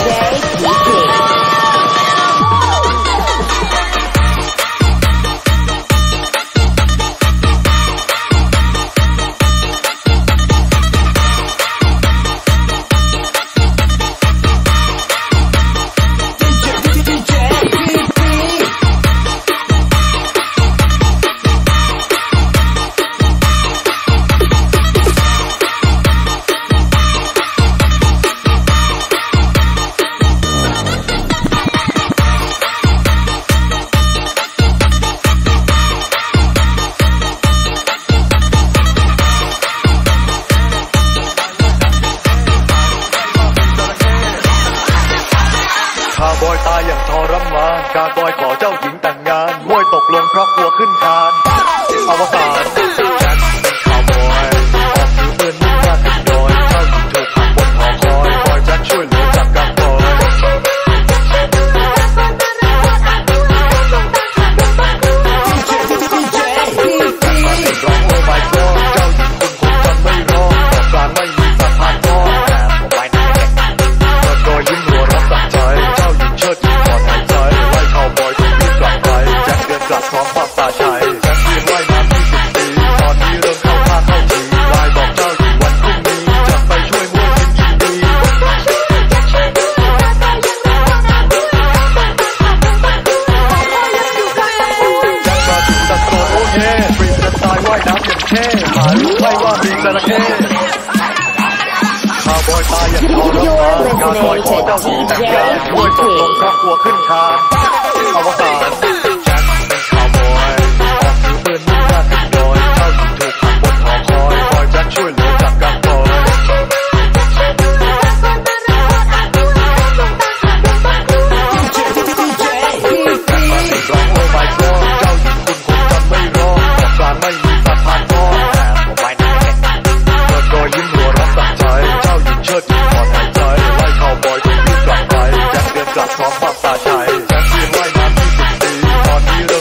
การบอยขอเจ้าหญิงแต่งงานมวยตกลงเพราะกลัวขึ้นคานอวสานแจ็คเป็นข่าวบอยออกถือปืนมุ่งหน้าขึ้นดอยเจ้าหญิงถูกขังบนหอคอยบอยแจ็คช่วยเหลือจากการบอยร้องโอ้ไม่ก็เจ้าหญิงคุณคงจำไม่รอดต่อการไม่มีสะพานก็แต่ผมไปไหนเปิดโดยยิ้มหัวรับสักใจเจ้าหญิงเชิดหญิงถอนหายใจไล่ข่าวบอยถูกรีบกลับไปแจ็คเดินกลับพร้อมภาพตาชัยแจ็คเพียงว่ายน้ำ20 ปีตอนนี้เริ่มเข้าท่าเข้าทีไลน์บอกเจ้าหญิงวันพรุ่งนี้จะไปช่วยมวยยินดีแจ็คมาถึงตะโกนโอ้เย่ฟรีสไตล์ว่ายน้ำอย่างเท่หารู้ไม่ว่ามีจระเข้ข่าวบอยตายอย่างทรมานการบอยขอเจ้าหญิงแต่งงานมวยตกลงเพราะกลัวขึ้นคานอวสานแจ็คเป็นข่าวบอยออกถือปืนมุ่งหน้าขึ้นดอยเจ้าหญิงถูกขังบนหอคอยบอยแจ็คช่วยเหลือจากการบอยร้องโอ้ไม่ก็เจ้าหญิงคุณคงจำไม่รอดต่อการไม่มีสะพานก็แต่ผมไปไหนเปิดโดยยิ้มหัวรับสักใจเจ้าหญิงเชิดหญิงถอนหายใจไล่ข่าวบอยถูกรีบกลับไปแจ็คเดินกลับพร้อมภาพตาชัยแจ็คเพียงว่ายน้ำ20 ปีตอนนี้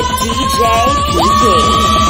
with DJ PD.